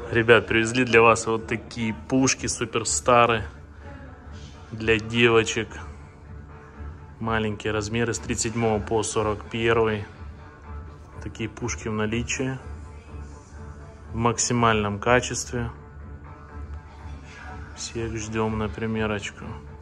Ребят, привезли для вас вот такие пушки суперстары для девочек. Маленькие размеры с 37 по 41. Такие пушки в наличии. В максимальном качестве. Всех ждем на примерочку.